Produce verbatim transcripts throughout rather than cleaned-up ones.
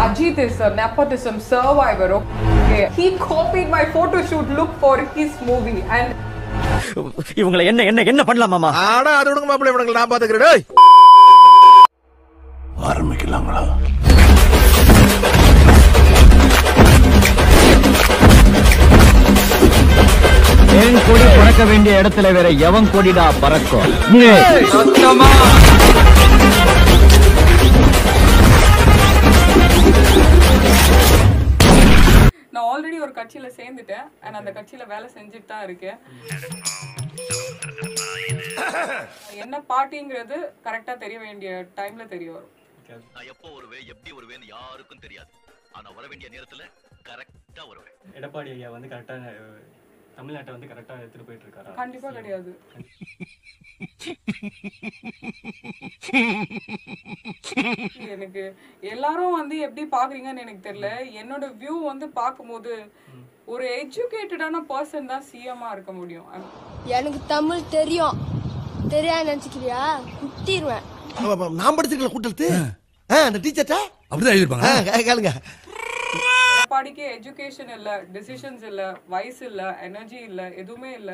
Ajit is a nepotism survivor. Okay, he copied my photo shoot look for his movie and. இவங்களை என்ன என்ன என்ன பண்ணலாம் மாமா? ஆடா அது விடுங்க மாப்பிள்ளை, இவங்களை நான் பாத்துக்கிறேன். டேய் ஆரம்பிக்கலாங்களா? ஏன் கொடி பறக்க வேண்டிய இடத்துல வேற எவன் கொடிடா பறக்கும்? நான் ஆல்ரெடி ஒரு கட்சியில சேர்ந்துட்டேன் and அந்த கட்சியில வேலை செஞ்சுட்டு தான் இருக்கேன். என்ன பார்ட்டிங்கிறது கரெக்டா தெரிய வேண்டிய டைம்ல தெரிய வரும். நான் எப்போ வருவே எப்படி வருவேன்னு யாருக்கும் தெரியாது. ஆனா வர வேண்டிய நேரத்துல கரெக்டா வருவேன். எடப்பாடி ஐயா வந்து கரெக்டா தமிழ்நாட்டை வந்து கரெக்டா எடுத்துட்டு போயிட்டு இருக்காரா? கண்டிப்பா கிடையாது. எனக்கு எல்லாரும் வந்து எப்படி பாக்குறீங்கன்னு எனக்கு தெரியல. என்னோட வியூ வந்து பாக்கும்போது ஒரு எஜுகேட்டடான பர்சன் தான் சிஎம்மா இருக்க முடியும். எனக்கு தமிழ் தெரியும், தெரியாது நினைச்சுக்கிறியா? குத்திடுவேன். நான் படிச்சிருக்கல கூட்டத்து அந்த டீச்சர்ட்ட அப்படிதான் எழுதிருப்பாங்க. கேளுங்க. எடப்பாடிக்கு எஜுகேஷன் இல்ல, டிசிஷன்ஸ் இல்ல, வயசு இல்ல, எனர்ஜி இல்ல, எதுவுமே இல்ல.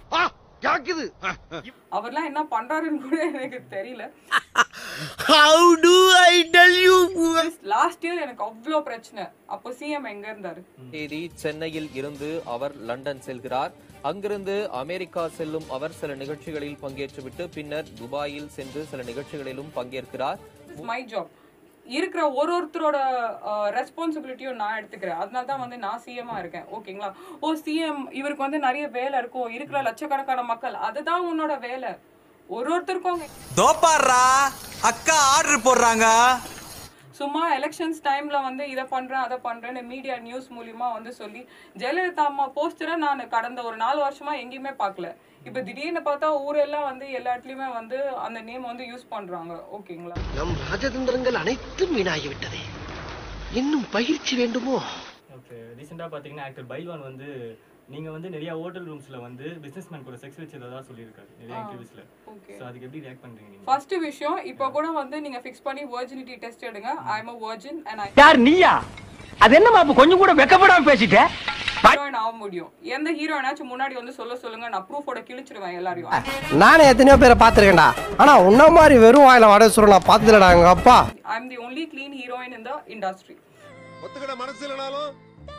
அவர்லாம் என்ன பண்றாருன்னு கூட எனக்கு தெரியல. How do I tell you? Last year எனக்கு அவ்வளோ பிரச்சனை. அப்போ சிஎம் எங்க இருந்தாரு? தேதி சென்னையில் இருந்து அவர் லண்டன் செல்கிறார். அங்கிருந்து அமெரிக்கா செல்லும் அவர் சில நிகழ்ச்சிகளில் பங்கேற்றுவிட்டு பின்னர் துபாயில் சென்று சில நிகழ்ச்சிகளிலும் பங்கேற்கிறார். மை ஜாப் இருக்கிற ஒரு ஒருத்தரோட ரெஸ்பான்சிபிலிட்டியும் நான் எடுத்துக்கிறேன். அதனால தான் வந்து நான் சிஎம்மா இருக்கேன். ஓகேங்களா? ஓ சிஎம் இவருக்கு வந்து நிறைய வேலை இருக்கும், இருக்கிற லட்சக்கணக்கான மக்கள், அதுதான் உன்னோட வேலை. ஒரு ஒருத்தருக்கும் அக்கா ஆர்டர் போடுறாங்க. சும்மா எலெக்ஷன்ஸ் டைம்ல வந்து இதை பண்றேன் அதை பண்றேன்னு மீடியா நியூஸ் மூலியமா வந்து சொல்லி ஜெயலலிதா அம்மா போஸ்டரை நான் கடந்த ஒரு நாலு வருஷமா எங்கேயுமே பார்க்கல. இப்ப திடீர்னு பார்த்தா ஊரெல்லாம் வந்து எல்லா இடத்துலயுமே வந்து அந்த நேம் வந்து யூஸ் பண்றாங்க. ஓகேங்களா? நம் ராஜதந்திரங்கள் அனைத்தும் வீணாகிவிட்டதே. இன்னும் பயிற்சி வேண்டுமோ? ஓகே, ரீசெண்டா பாத்தீங்கன்னா ஆக்டர் பைல்வான் வந்து நீங்க வந்து நிறைய ஹோட்டல் ரூம்ஸ்ல வந்து பிசினஸ்மேன் கூட செக்ஸ் வச்சதா சொல்லிருக்காரு நிறைய இன்டர்வியூஸ்ல. சோ அதுக்கு எப்படி ரியாக்ட் பண்றீங்க நீங்க? ஃபர்ஸ்ட் விஷயம், இப்போ கூட வந்து நீங்க ஃபிக்ஸ் பண்ணி வெர்ஜினிட்டி டெஸ்ட் எடுங்க. ஐ அம் a virgin and I யார் நீயா? அது என்னமா அப்ப கொஞ்சம் கூட வெக்கப்படாம பேசிட்ட? ஹீரோயின் ஆக முடியும். எந்த ஹீரோயினாச்சும் முன்னாடி வந்து சொல்ல சொல்லுங்க, நான் ப்ரூஃபோட கிழிச்சிடுவேன் எல்லாரையும். நானே எத்தனையோ பேரை பாத்துருக்கேன்டா, ஆனா உன்ன மாதிரி வெறும் வாயில வடை சுர நான் பாத்துலடா எங்க அப்பா. I am the only clean heroine in the industry. ஒத்துக்கட மனசு இல்லனாலும்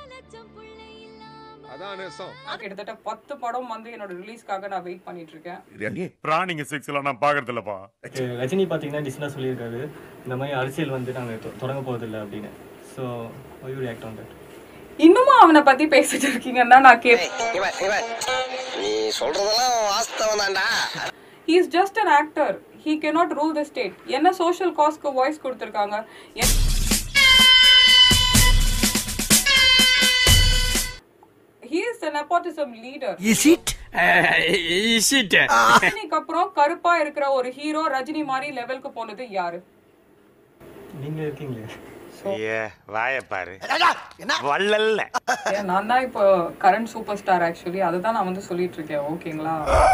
அதான் நேசம். கிட்டத்தட்ட பத்து படம் வந்து என்னோட ரிலீஸ்க்காக நான் வெயிட் பண்ணிட்டு இருக்கேன். பிராணிங்க செக்ஸ் எல்லாம் நான் பாக்குறது இல்லப்பா. ரஜினி பாத்தீங்கன்னா டிஸ்னா சொல்லியிருக்காரு இந்த மாதிரி அரசியல் வந்து நாங்க தொடங்க போறது இல்ல அப்படின்னு. So how you react on that? இன்னுமா அவனை பத்தி பேசிட்டு இருக்கீங்கன்னா நான் கேப்பேன். நீ சொல்றதெல்லாம் வாஸ்தவம் தான்டா. He is just an actor. He cannot rule the state. என்ன social cause-க்கு வாய்ஸ் கொடுத்திருக்காங்க. He is a nepotism leader. Is it? Is it? ரஜினிக்கு அப்புறம் கருப்பா இருக்கிற ஒரு ஹீரோ ரஜினி மாதிரி லெவலுக்கு போனது யாரு? நீங்க இருக்கீங்க. ஏ வாய பாரு. வள்ளல்ல. நான் தான் இப்போ கரண்ட் சூப்பர் ஸ்டார். ஆக்சுவலி அதை தான் நான் வந்து சொல்லிட்டு இருக்கேன். ஓகேங்களா?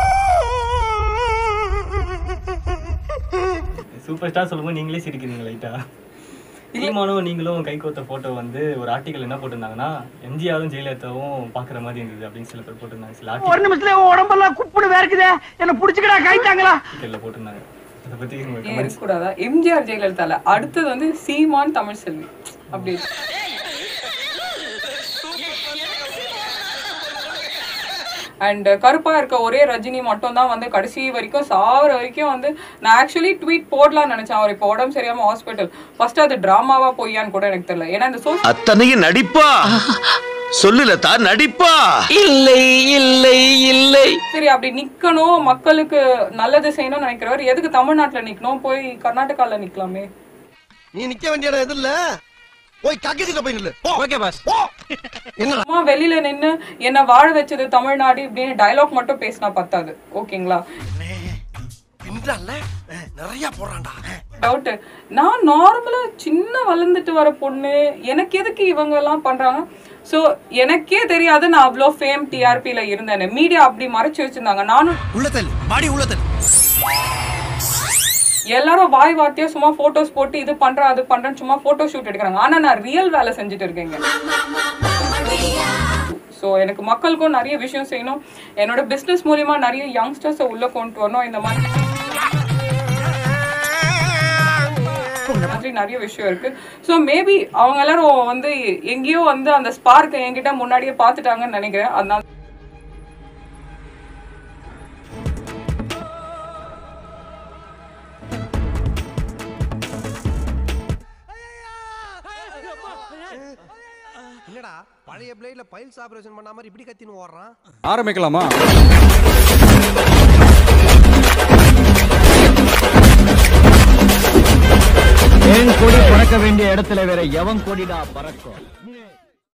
சூப்பர் ஸ்டார் சொல்லும்போது நீங்களே சிரிக்கிறீங்க லைட்டா. சீமானும் நீங்களும் கை கோத்த போட்டோ வந்து ஒரு ஆர்டிகல் என்ன போட்டிருந்தாங்கன்னா எம்ஜிஆரும் ஜெயலலிதாவும் பாக்குற மாதிரி இருந்தது அப்படின்னு சில பேர் போட்டிருந்தாங்க. சில ஒரு நிமிஷத்துல உடம்பெல்லாம் குப்புடு வேர்க்குதே, என்ன புடிச்சுக்கடா கைட்டாங்களா ஆர்டிகல்ல போட்டிருந்தாங்க. அத பத்தி கமெண்ட்ஸ் கூடாதா? எம்ஜிஆர் ஜெயலலிதால அடுத்தது வந்து சீமான் தமிழ்செல்வி அப்படி. அண்ட் கருப்பா இருக்க ஒரே ரஜினி மட்டும் தான் வந்து கடைசி வரைக்கும் சாவர வரைக்கும் வந்து நான் ஆக்சுவலி ட்வீட் போடலாம்னு நினைச்சேன். அவர் இப்போ உடம்பு சரியாம ஹாஸ்பிட்டல். ஃபர்ஸ்ட் அது டிராமாவா பொய்யான்னு கூட எனக்கு தெரியல. ஏன்னா இந்த சோஷியல் அத்தனையும் நடிப்பா சொல்லுல தான் நடிப்பா இல்லை இல்லை இல்லை. சரி, அப்படி நிக்கணும் மக்களுக்கு நல்லது செய்யணும்னு நினைக்கிறவர் எதுக்கு தமிழ்நாட்டுல நிக்கணும்? போய் கர்நாடகால நிக்கலாமே. நீ நிக்க வேண்டிய இடம் எது இல்ல, போய் கக்கிட்ட போய் நில்லு. Okay boss. என்னமா வெளியில நின்னு என்ன வாழ வச்சது தமிழ்நாடு இப்படின்னு டயலாக் மட்டும் பேசினா பத்தாது. ஓகேங்களா? நிறைய போறான்டா. டவுட். நான் நார்மலா சின்ன வளர்ந்துட்டு வர பொண்ணு, எனக்கு எதுக்கு இவங்க எல்லாம் பண்றாங்க? சோ எனக்கே தெரியாது நான் அவ்வளோ ஃபேம் டிஆர்பில இருந்தேன்னு. மீடியா அப்படி மறைச்சு வச்சிருந்தாங்க. நானும் உள்ளதல் மாடி உள்ளதல் எல்லாரும் வாய் வார்த்தையா சும்மா போட்டோஸ் போட்டு இது பண்றேன் அது பண்றேன்னு சும்மா போட்டோ ஷூட் எடுக்கிறாங்க. ஆனா நான் ரியல் வேலை செஞ்சுட்டு இருக்கேங்க. ஸோ எனக்கு மக்களுக்கும் நிறைய விஷயம் செய்யணும். என்னோட பிஸ்னஸ் மூலியமா நிறைய யங்ஸ்டர்ஸை உள்ள கொண்டு வரணும். இந்த மாதிரி நிறைய விஷயம் இருக்கு. ஸோ மேபி அவங்க எல்லாரும் வந்து எங்கேயோ வந்து அந்த ஸ்பார்க் என்கிட்ட முன்னாடியே பார்த்துட்டாங்கன்னு நினைக்கிறேன். அதனால என்னடா பழைய பிளேட்ல பைல்ஸ் ஆபரேஷன் பண்ண மாதிரி இப்படி கத்தின்னு ஓடுறான். ஆரம்பிக்கலாமா? என் கொடி பறக்க வேண்டிய இடத்துல வேற எவன் கொடிடா பறக்கும்?